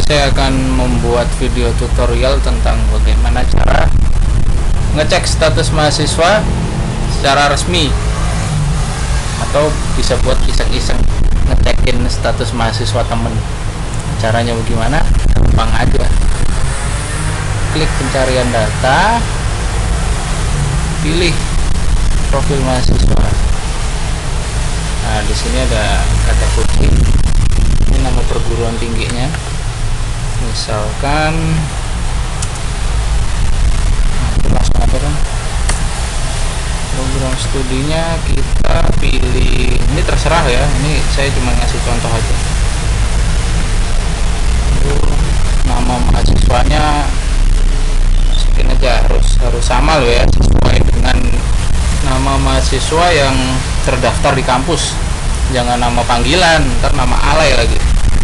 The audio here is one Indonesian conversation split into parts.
saya akan membuat video tutorial tentang bagaimana cara ngecek status mahasiswa secara resmi, atau bisa buat iseng-iseng ngecekin status mahasiswa temen. Caranya bagaimana? Gampang aja. Klik pencarian data, pilih profil mahasiswa. Nah, di sini ada kata kunci. Ini nama perguruan tingginya. Misalkan langsung aja kan. Program studinya kita pilih, ini terserah ya, ini saya cuma ngasih contoh aja. Nama mahasiswanya masukin aja, harus sama loh ya, sesuai dengan nama mahasiswa yang terdaftar di kampus. Jangan nama panggilan, ntar nama alay lagi.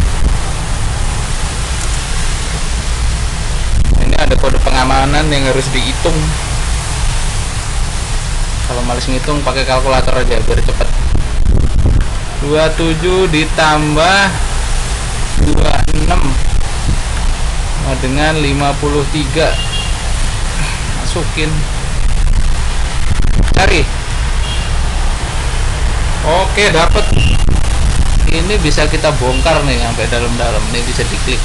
Ini ada kode pengamanan yang harus dihitung. Kalau males ngitung pakai kalkulator aja biar cepet. 27 ditambah 26 dengan 53, masukin, cari. Oke, dapet. Ini bisa kita bongkar nih sampai dalam-dalam. Ini bisa diklik.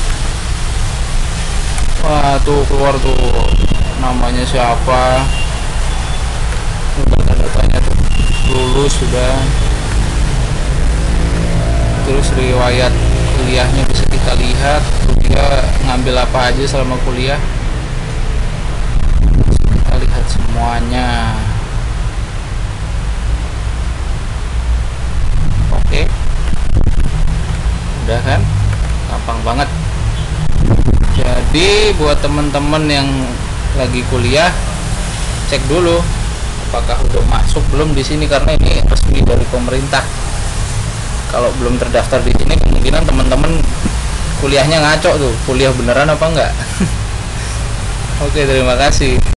Wah, tuh keluar tuh namanya siapa, data-datanya tuh, lulus sudah, terus riwayat kuliahnya bisa kita lihat, kuliah ngambil apa aja selama kuliah, bisa kita lihat semuanya. Oke, udah kan, gampang banget. Jadi buat teman-teman yang lagi kuliah, cek dulu apakah udah masuk belum di sini, karena ini resmi dari pemerintah. Kalau belum terdaftar di sini, kemungkinan teman-teman kuliahnya ngaco tuh, kuliah beneran apa enggak. Oke, terima kasih.